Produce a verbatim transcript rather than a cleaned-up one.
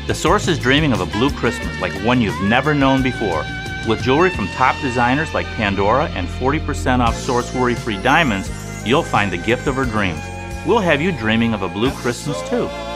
The Source is dreaming of a blue Christmas like one you've never known before. With jewelry from top designers like Pandora and forty percent off Source worry-free diamonds, you'll find the gift of her dreams. We'll have you dreaming of a blue Christmas too.